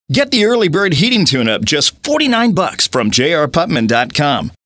Get the early bird heating tune-up just $49 from jrputman.com.